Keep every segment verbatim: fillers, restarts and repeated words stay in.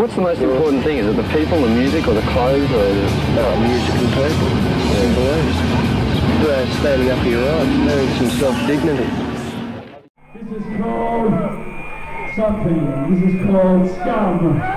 What's the most important thing? Is it the people, the music, or the clothes, or is it... No, music and people. Simple as. It's about standing up for your rights, having some self-dignity. This is called something. This is called scum.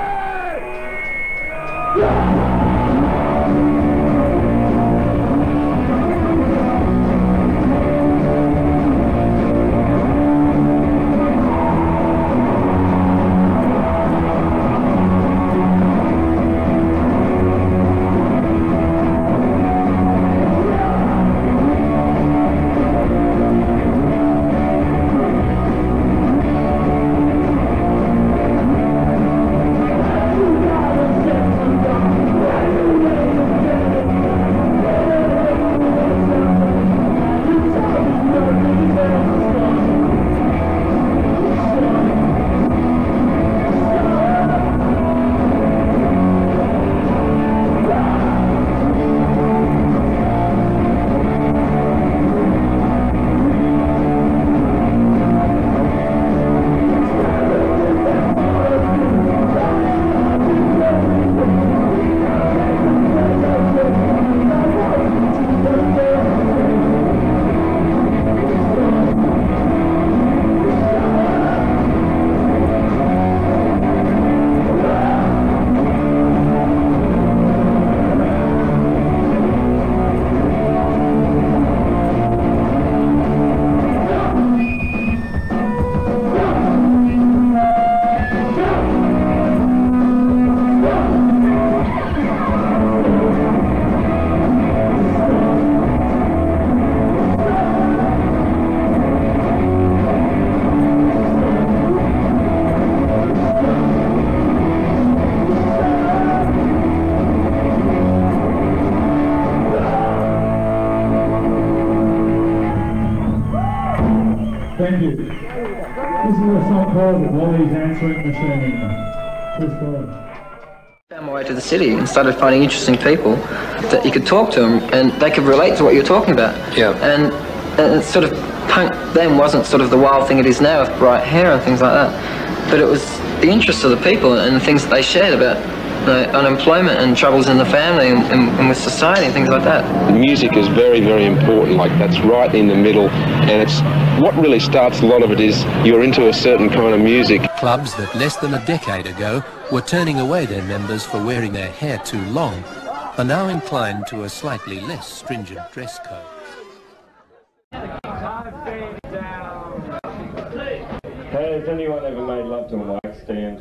Thank you. This is a song called Wally's Answering Machine. Please go. Found my way to the city and started finding interesting people that you could talk to them and they could relate to what you're talking about. Yeah. And, and it's sort of punk then wasn't sort of the wild thing it is now with bright hair and things like that. But it was the interest of the people and the things that they shared about you know, unemployment and troubles in the family and, and, and with society and things like that. Music is very, very important. Like that's right in the middle, and it's what really starts a lot of it is you're into a certain kind of music. Clubs that less than a decade ago were turning away their members for wearing their hair too long are now inclined to a slightly less stringent dress code. Hey, has anyone ever made love to a mic stand?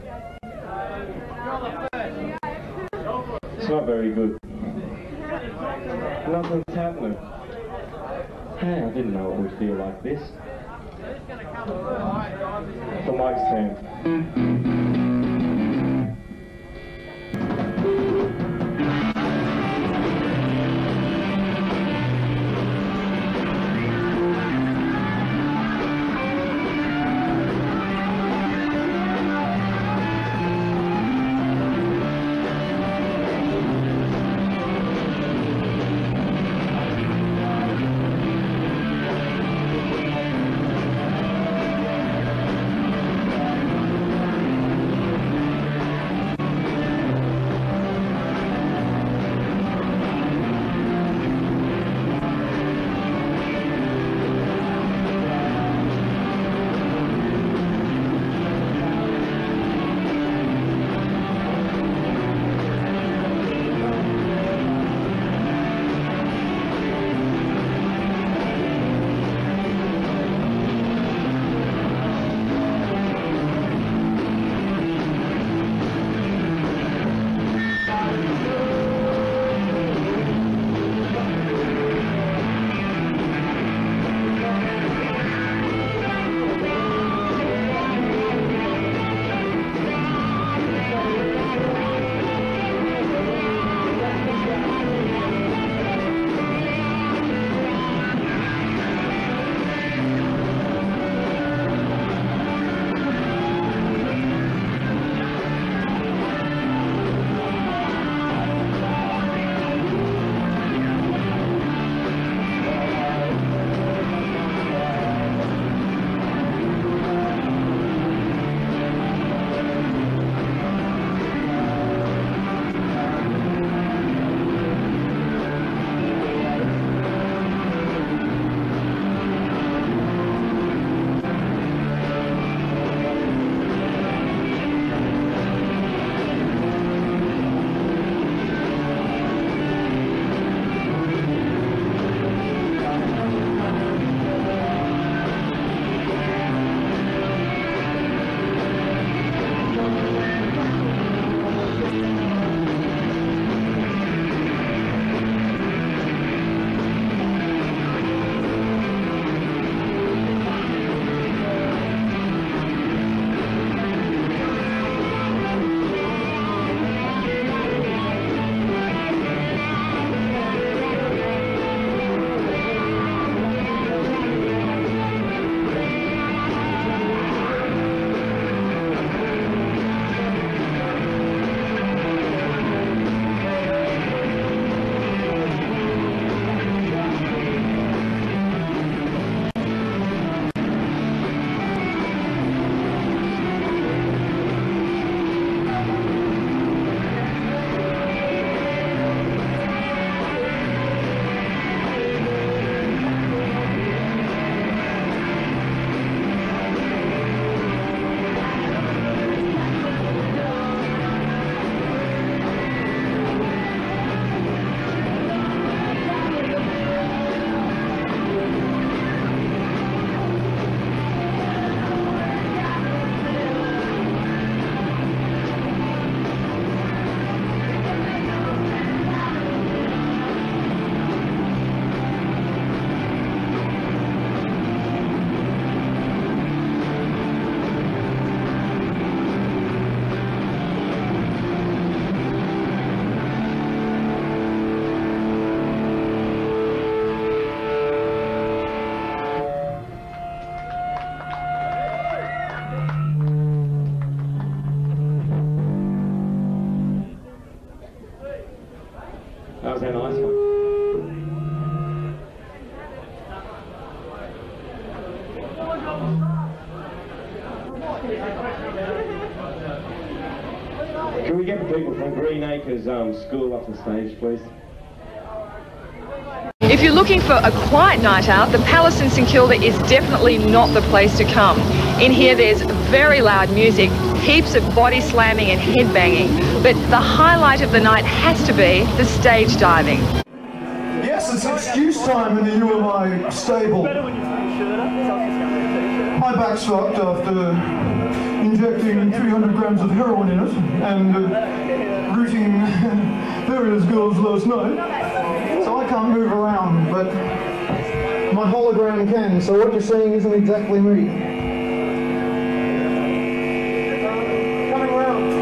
It's not very good. Nothing's happening. Hey, I didn't know it would feel like this. The mic stand. Can we get the people from Green Acres um, School up the stage, please? If you're looking for a quiet night out, the Palace in St Kilda is definitely not the place to come. In here there's very loud music, heaps of body slamming and head banging, but the highlight of the night has to be the stage diving. Yes, it's excuse time in the U M I stable. My back's fucked after injecting three hundred grams of heroin in it and uh, rooting various girls last night. So I can't move around, but my hologram can, so what you're seeing isn't exactly me. Coming around.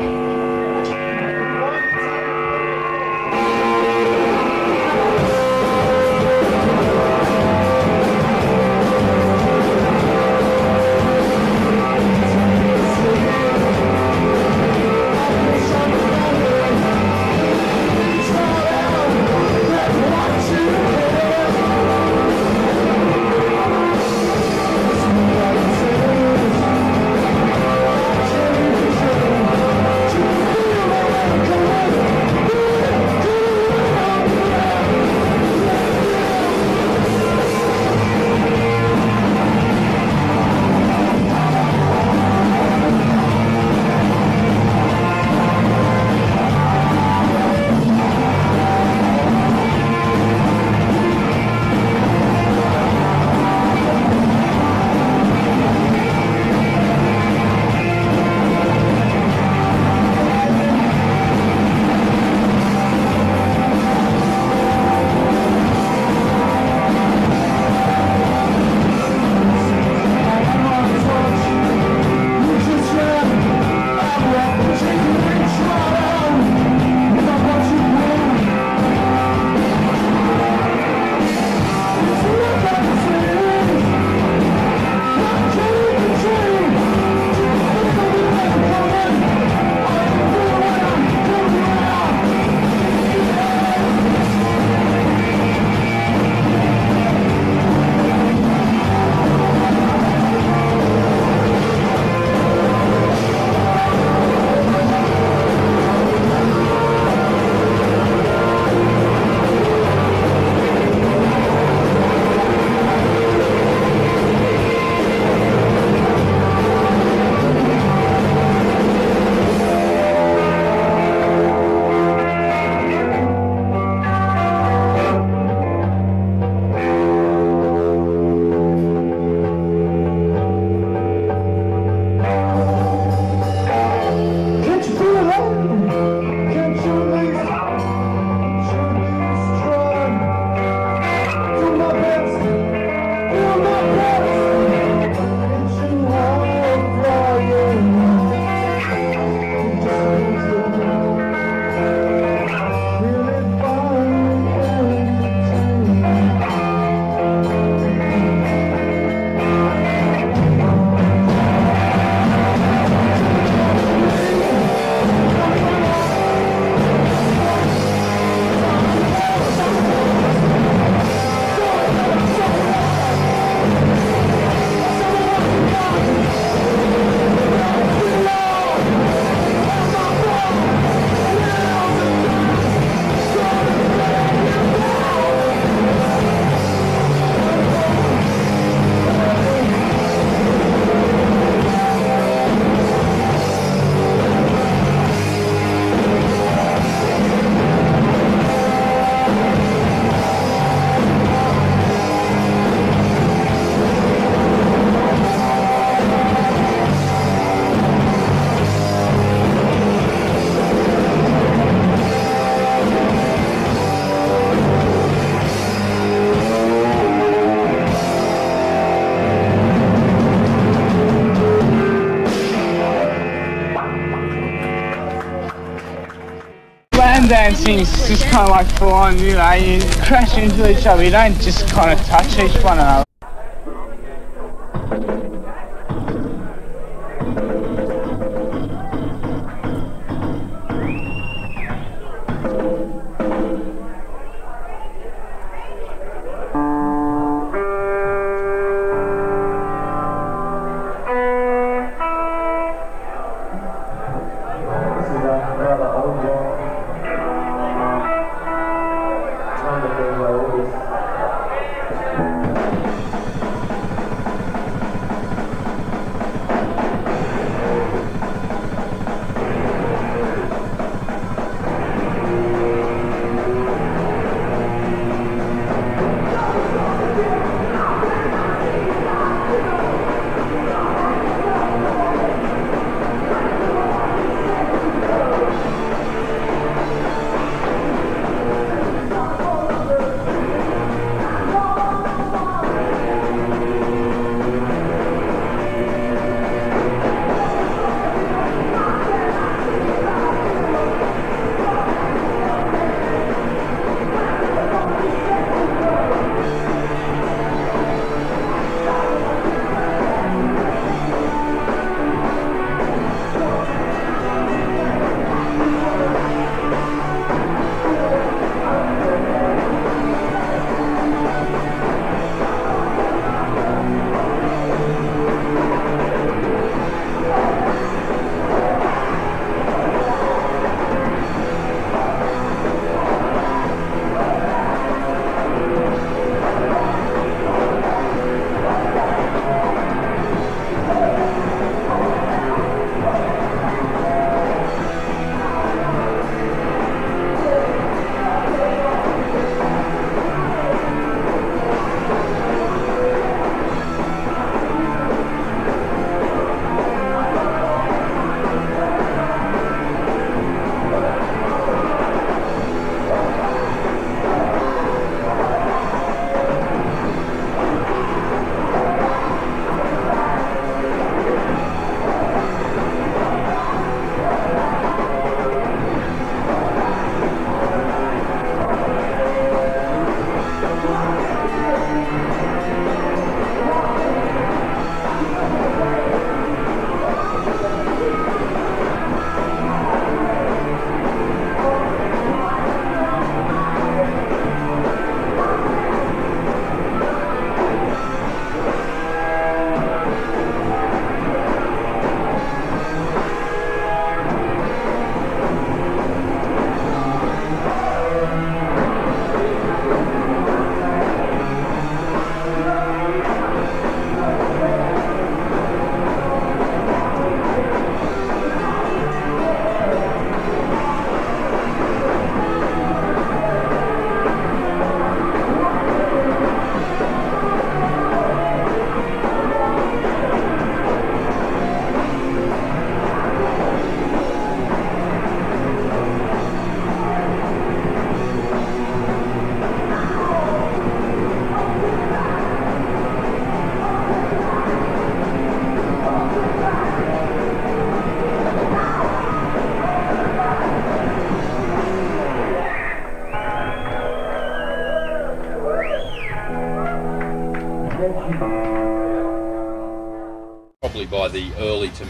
Dancing is just kind of like full on, you know, you crash into each other, you don't just kind of touch each one another.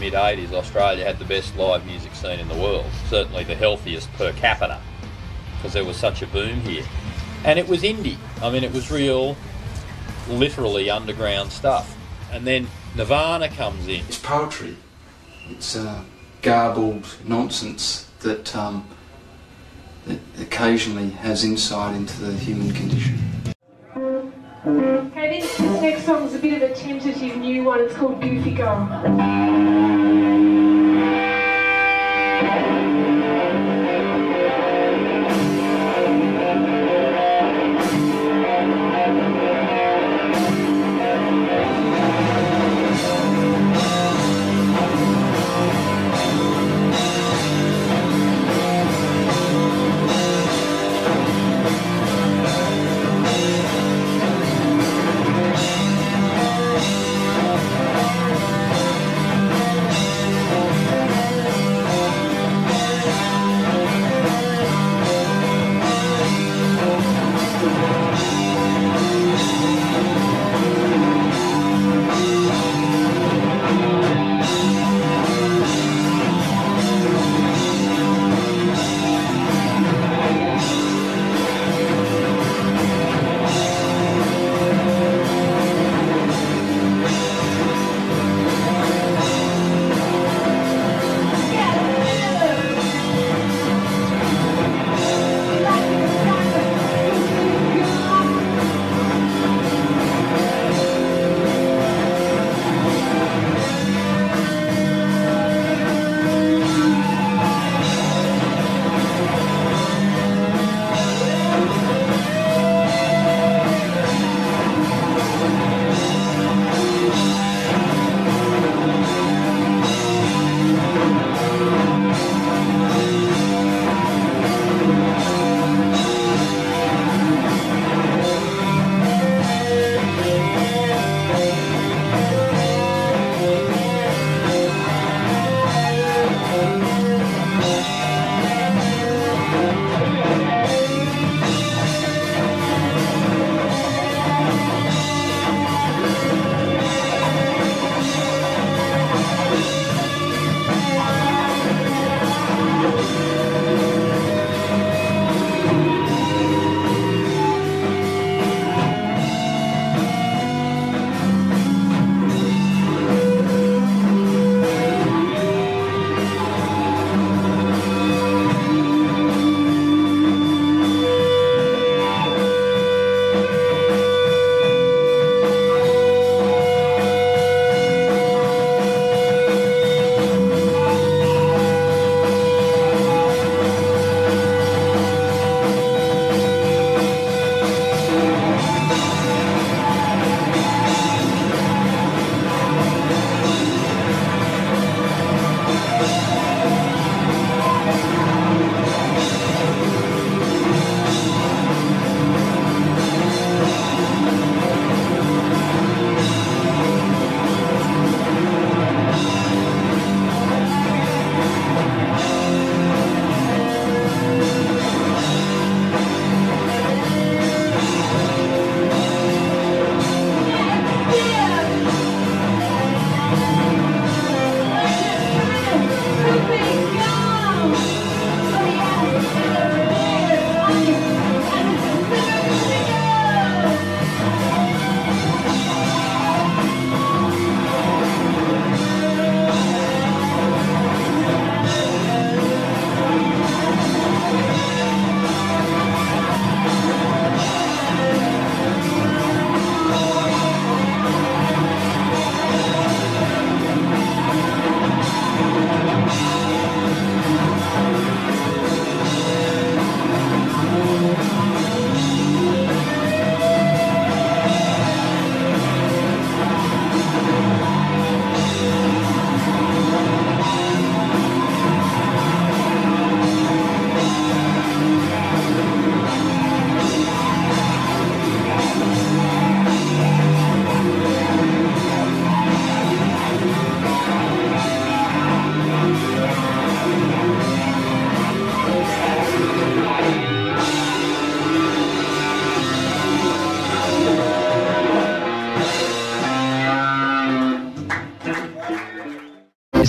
mid eighties, Australia had the best live music scene in the world, certainly the healthiest per capita, because there was such a boom here. And it was indie. I mean, it was real, literally underground stuff. And then Nirvana comes in. It's poetry. It's uh, garbled nonsense that, um, that occasionally has insight into the human condition. Okay, this, this next song is a bit of a tentative new one. It's called Goofy Girl.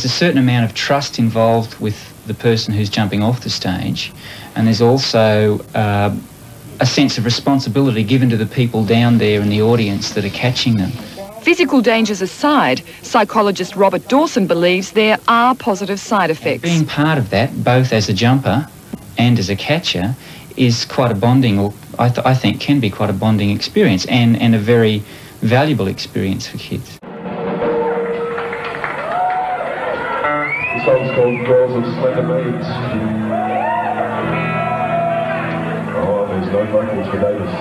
there's a certain amount of trust involved with the person who's jumping off the stage, and there's also uh, a sense of responsibility given to the people down there in the audience that are catching them. Physical dangers aside, psychologist Robert Dawson believes there are positive side effects. Being part of that, both as a jumper and as a catcher, is quite a bonding, or I, th I think can be quite a bonding experience, and, and a very valuable experience for kids. The song's called Girls of Slender Meads. Oh, there's no vocals for Davis.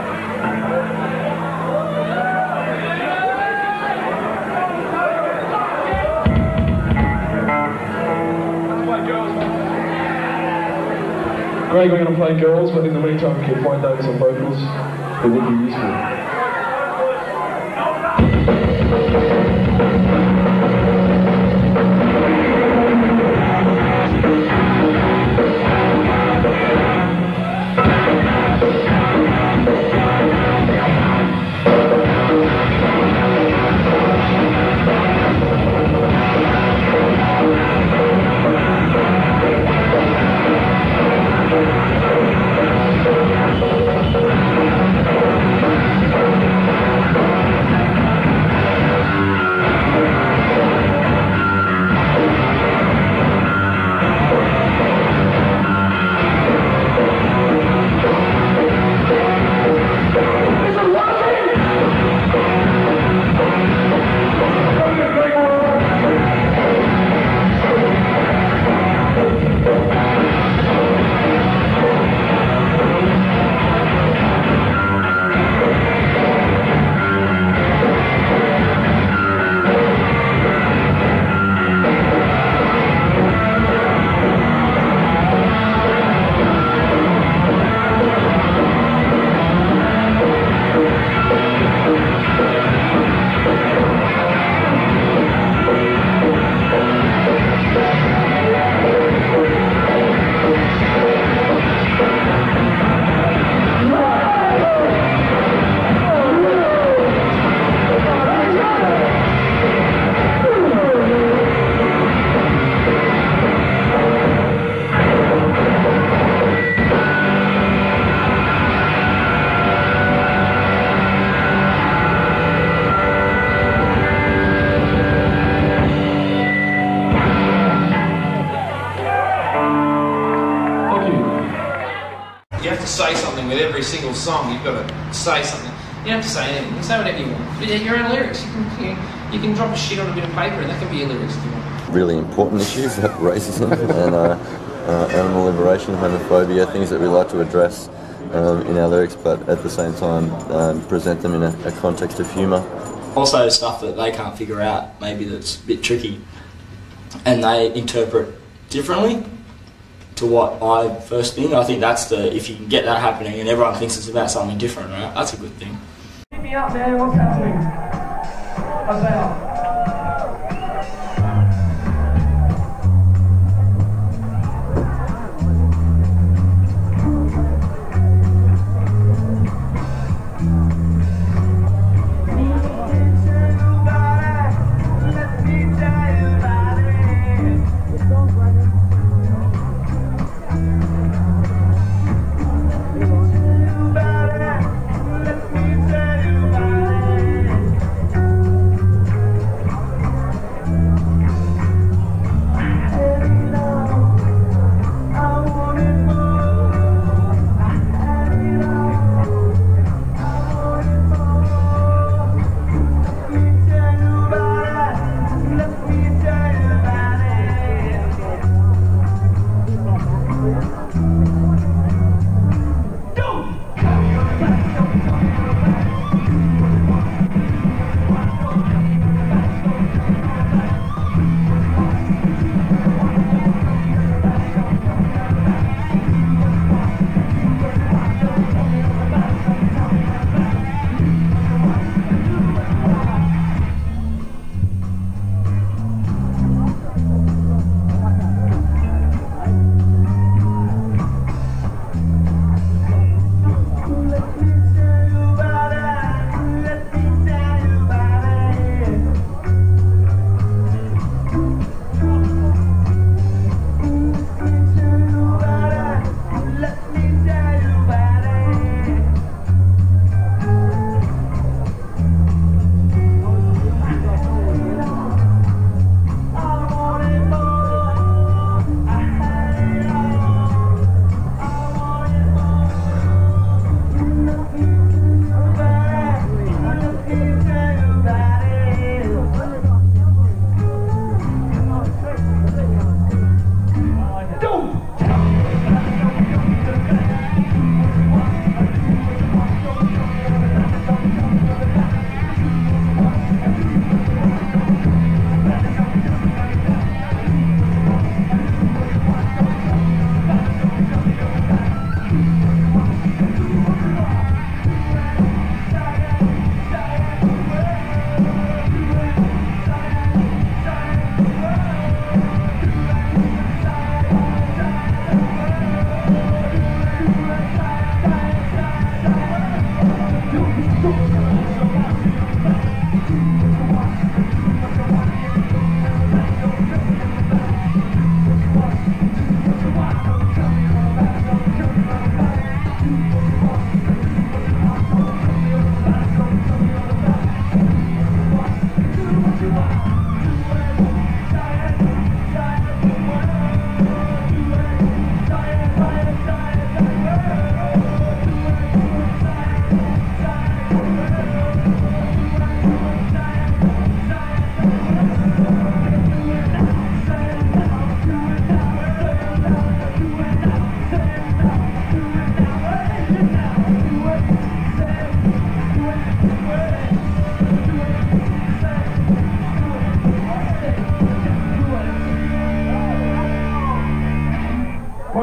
Greg, we're going to play Girls, but in the meantime we can find Davis on vocals. It would be useful. Single song, you've got to say something. You don't have to say anything. You can say whatever you want. But your own lyrics. You can, you, you can drop a shit on a bit of paper, and that can be your lyrics if you want. Really important issues like racism and uh, uh, animal liberation, homophobia, things that we like to address um, in our lyrics, but at the same time um, present them in a, a context of humour. Also, stuff that they can't figure out, maybe that's a bit tricky, and they interpret differently to what I first think. I think that's the, if you can get that happening and everyone thinks it's about something different, right? That's a good thing. Hit me up, man. What's happening? How's that?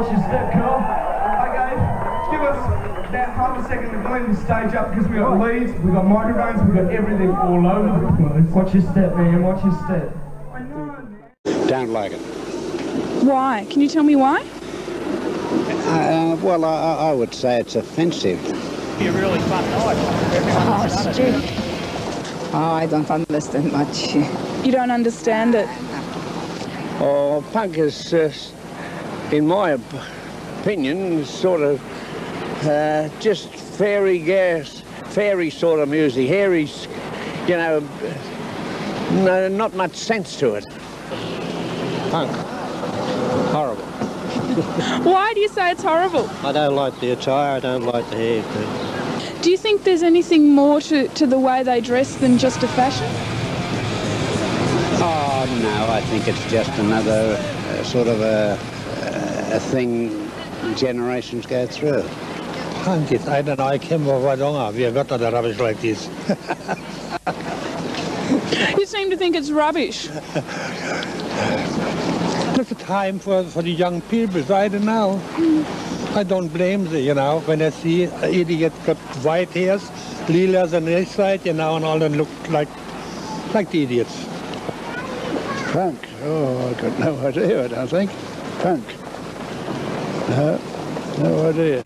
watch your step, Carl. Okay, give us about half a second to blend the stage up because we've got leads, we've got microphones, we've got everything all over the place. Watch your step, man, watch your step. I know, man. Don't like it. Why? Can you tell me why? Uh, well, I, I would say it's offensive. Be a really fun night. Oh, stupid. Oh, I don't understand much. You don't understand it? Oh, punk is, uh, in my op opinion, sort of uh, just fairy gas, fairy sort of music. Hairy's, you know, no, not much sense to it. Punk. Horrible. Why do you say it's horrible? I don't like the attire, I don't like the haircut. Do you think there's anything more to, to the way they dress than just a fashion? Oh, no, I think it's just another uh, sort of a, a thing generations go through. Punk is, I don't know, I came over longer. We are not on the rubbish like this. You seem to think it's rubbish. It's a time for, for the young people, so I don't know. I don't blame them, you know, when I see an idiot got white hairs, lilas on this side, you know, and all them look like, like the idiots. Punk? Oh, I've got no idea, I don't think. Punk? No, no idea.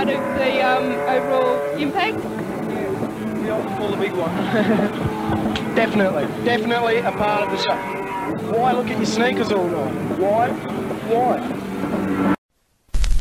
part of the um, overall impact? Yeah, pull the big one. Definitely, definitely a part of the show. Why look at your sneakers all night? Why? Why?